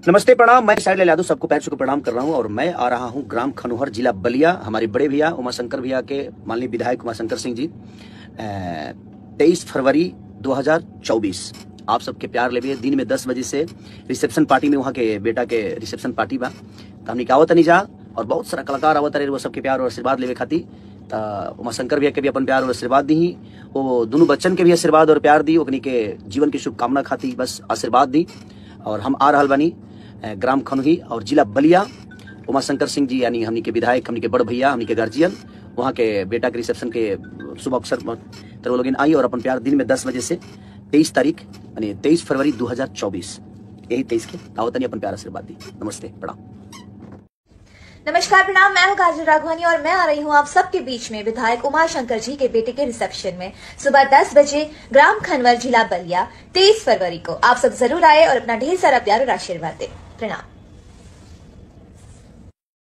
नमस्ते, प्रणाम। मैं साइड यादव सबको पैर छू प्रणाम कर रहा हूं और मैं आ रहा हूं ग्राम खनोहर, जिला बलिया। हमारे बड़े भैया उमाशंकर भैया के माननीय विधायक उमाशंकर सिंह जी 23 फरवरी 2024 आप सबके प्यार लेवे दिन में 10 बजे से रिसेप्शन पार्टी में, वहाँ के बेटा के रिसेप्शन पार्टी बा। तो हमने आवत नहीं जा और बहुत सारा कलाकार आवत रहे, वो सबके प्यार और आशीर्वाद लेवे खातिर। तो उमाशंकर भैया के भी अपन प्यार और आशीर्वाद दी, वो दोनों बच्चन के भी आशीर्वाद और प्यार दी, ओकनी के जीवन की शुभकामना खातिर बस आशीर्वाद दी। और हम आ रहल बानी ग्राम खनोही और जिला बलिया। उमाशंकर सिंह जी यानी हमनी के विधायक, हमनी के बड़ भैया, हमनी के गार्जियन, वहाँ के बेटा के रिसेप्शन के शुभ अवसर पर तो वो लोग आई और अपन प्यार दिन में 10 बजे से 23 तारीख यानी 23 फरवरी 2024 यही 23 के आवतनी अपन प्यार आशीर्वाद दी। नमस्ते, प्रणाम। नमस्कार, प्रणाम। मैं हूं काजल राघवानी और मैं आ रही हूं आप सबके बीच में विधायक उमाशंकर जी के बेटे के रिसेप्शन में सुबह 10 बजे ग्राम खनवर, जिला बलिया, 23 फरवरी को। आप सब जरूर आए और अपना ढेर सारा प्यार और आशीर्वाद दें। प्रणाम।